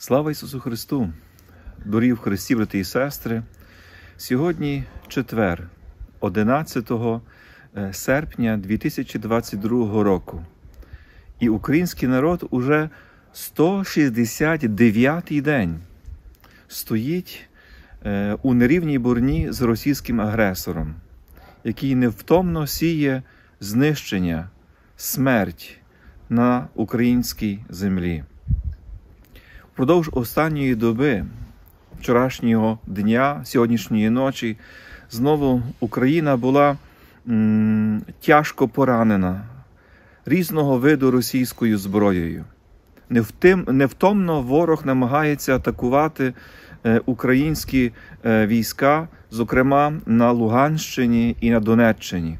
Слава Ісусу Христу! Дорогі в Христі, брати і сестри! Сьогодні четвер, 11 серпня 2022 року. І український народ уже 169-й день стоїть у нерівній борні з російським агресором, який невтомно сіє знищення, смерть на українській землі. Впродовж останньої доби, вчорашнього дня, сьогоднішньої ночі, знову Україна була тяжко поранена різного виду російською зброєю. Невтомно ворог намагається атакувати українські війська, зокрема на Луганщині і на Донеччині.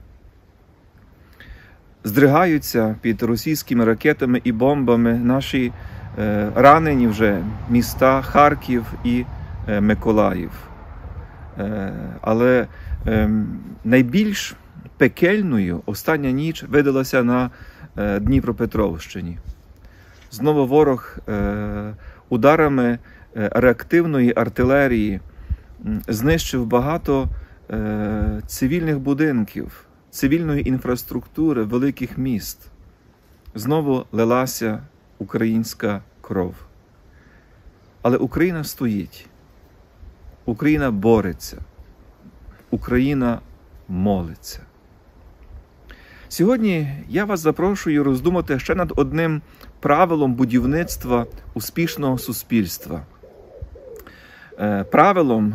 Здригаються під російськими ракетами і бомбами наші ранені вже міста Харків і Миколаїв. Але найбільш пекельною остання ніч видалася на Дніпропетровщині. Знову ворог ударами реактивної артилерії знищив багато цивільних будинків, цивільної інфраструктури великих міст. Знову лилася українська кров. Але Україна стоїть. Україна бореться. Україна молиться. Сьогодні я вас запрошую роздумати ще над одним правилом будівництва успішного суспільства. Правилом,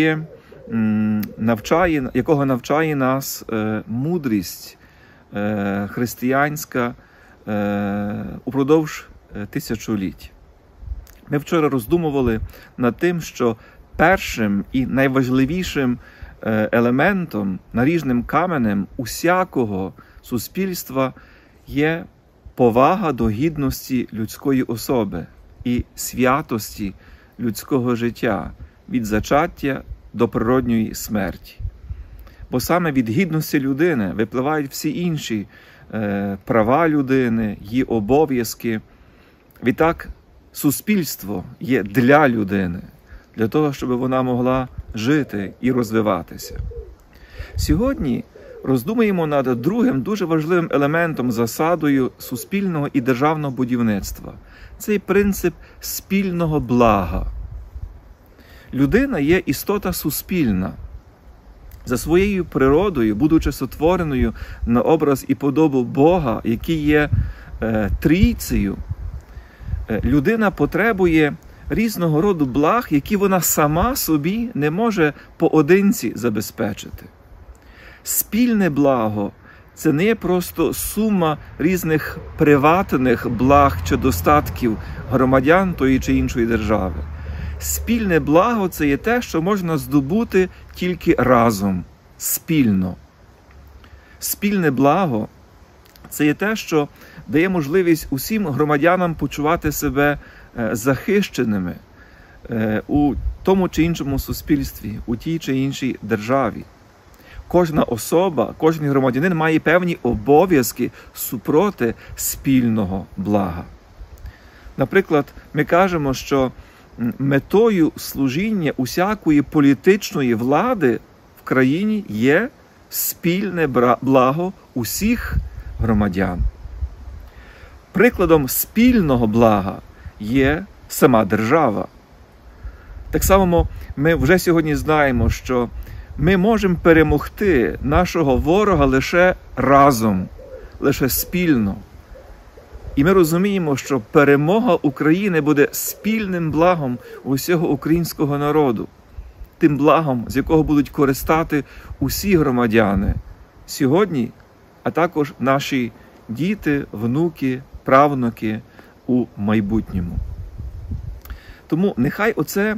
якого навчає нас мудрість християнська упродовж тисячоліть. Ми вчора роздумували над тим, що першим і найважливішим елементом, наріжним каменем усякого суспільства є повага до гідності людської особи і святості людського життя від зачаття до природньої смерті. Бо саме від гідності людини випливають всі інші права людини, її обов'язки. Відтак, суспільство є для людини, для того, щоб вона могла жити і розвиватися. Сьогодні роздумуємо над другим дуже важливим елементом, засадою суспільного і державного будівництва. Цей принцип спільного блага. Людина є істота суспільна. За своєю природою, будучи сотвореною на образ і подобу Бога, який є трійцею, людина потребує різного роду благ, які вона сама собі не може поодинці забезпечити. Спільне благо – це не є просто сума різних приватних благ чи достатків громадян тої чи іншої держави. Спільне благо – це є те, що можна здобути тільки разом, спільно. Спільне благо – це є те, що дає можливість усім громадянам почувати себе захищеними у тому чи іншому суспільстві, у тій чи іншій державі. Кожна особа, кожен громадянин має певні обов'язки супроти спільного блага. Наприклад, ми кажемо, що метою служіння усякої політичної влади в країні є спільне благо усіх громадян. Прикладом спільного блага є сама держава. Так само ми вже сьогодні знаємо, що ми можемо перемогти нашого ворога лише разом, лише спільно. І ми розуміємо, що перемога України буде спільним благом усього українського народу. Тим благом, з якого будуть користати усі громадяни сьогодні, а також наші діти, внуки, правнуки у майбутньому. Тому нехай оце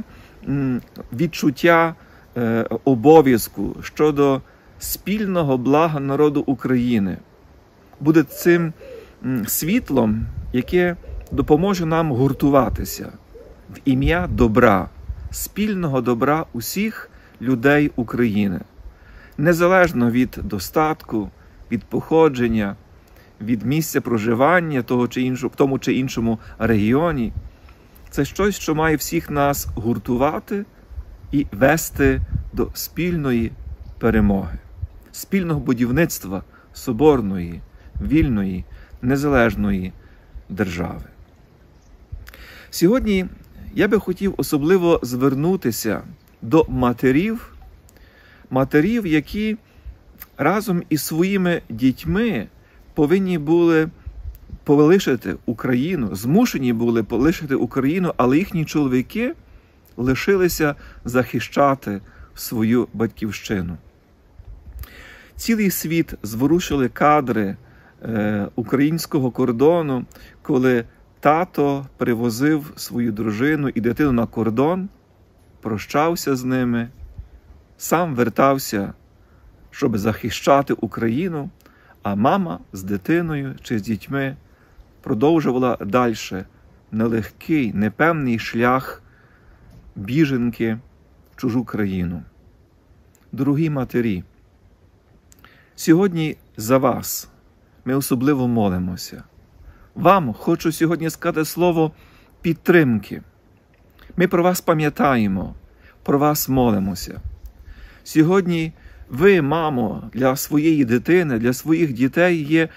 відчуття обов'язку щодо спільного блага народу України буде цим світлом, яке допоможе нам гуртуватися в ім'я добра, спільного добра усіх людей України, незалежно від достатку, від походження, від місця проживання того чи іншого, в тому чи іншому регіоні. Це щось, що має всіх нас гуртувати і вести до спільної перемоги, спільного будівництва соборної, вільної, незалежної держави. Сьогодні я би хотів особливо звернутися до матерів, які разом із своїми дітьми повинні були полишити Україну, змушені були полишити Україну, але їхні чоловіки лишилися захищати свою батьківщину. Цілий світ зворушили кадри українського кордону, коли тато привозив свою дружину і дитину на кордон, прощався з ними, сам вертався, щоб захищати Україну, а мама з дитиною чи з дітьми продовжувала далі нелегкий, непевний шлях біженки в чужу країну. Дорогі матері, сьогодні за вас ми особливо молимося. Вам хочу сьогодні сказати слово підтримки. Ми про вас пам'ятаємо, про вас молимося. Сьогодні ви, мамо, для своєї дитини, для своїх дітей є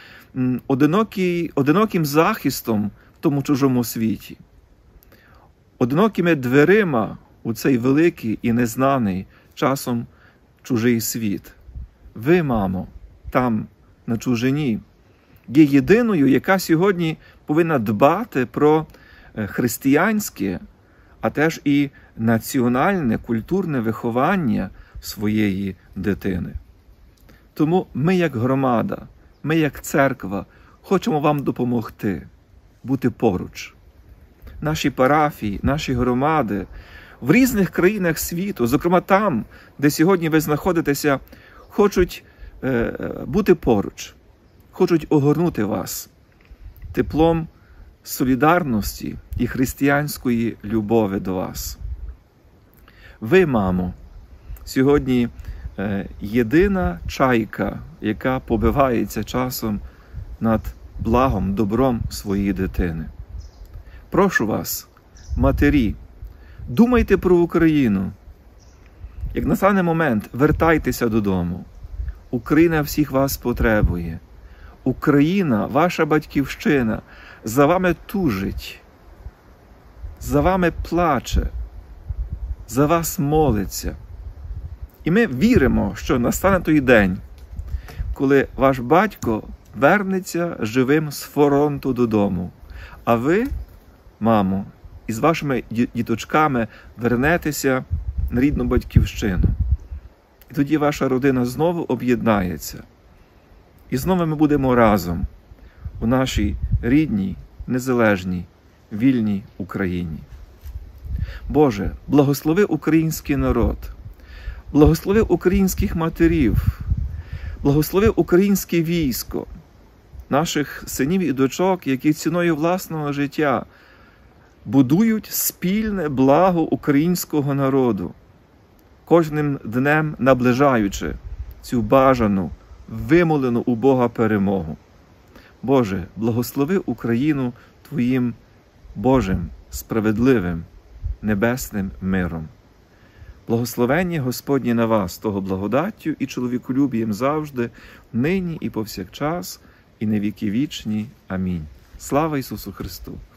одиноким захистом в тому чужому світі. Одинокими дверима у цей великий і незнаний часом чужий світ. Ви, мамо, там, на чужині, є єдиною, яка сьогодні повинна дбати про християнське, а теж і національне, культурне виховання своєї дитини. Тому ми, як громада, ми, як церква, хочемо вам допомогти, бути поруч. Наші парафії, наші громади в різних країнах світу, зокрема там, де сьогодні ви знаходитеся, хочуть бути поруч, хочуть огорнути вас теплом солідарності і християнської любові до вас. Ви, мамо, сьогодні єдина чайка, яка побивається часом над благом, добром своєї дитини. Прошу вас, матері, думайте про Україну. Як настане момент, вертайтеся додому. Україна всіх вас потребує. Україна, ваша батьківщина, за вами тужить, за вами плаче, за вас молиться. І ми віримо, що настане той день, коли ваш батько вернеться живим з фронту додому, а ви, мамо, із вашими діточками вернетеся на рідну батьківщину. І тоді ваша родина знову об'єднається. І знову ми будемо разом у нашій рідній, незалежній, вільній Україні. Боже, благослови український народ, благослови українських матерів, благослови українське військо, наших синів і дочок, які ціною власного життя будують спільне благо українського народу, кожним днем наближаючи цю бажану, вимолену у Бога перемогу. Боже, благослови Україну Твоїм Божим, справедливим, небесним миром. Благословення Господнє на вас, того благодаттю і чоловіколюбієм завжди, нині і повсякчас, і на віки вічні. Амінь. Слава Ісусу Христу!